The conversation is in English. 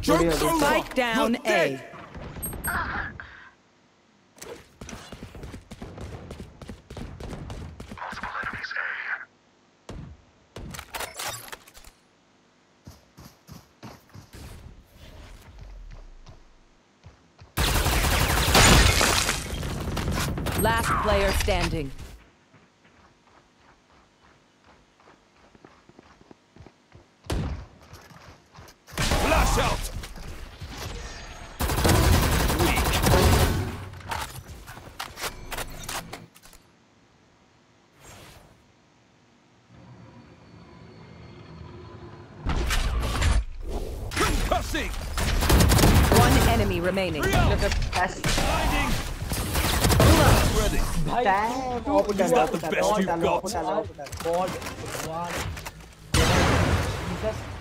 Spike down A. Last player standing. Flash out. Concussing. One enemy remaining. Blinding. Ready. Damn, Is that the best you've got? God.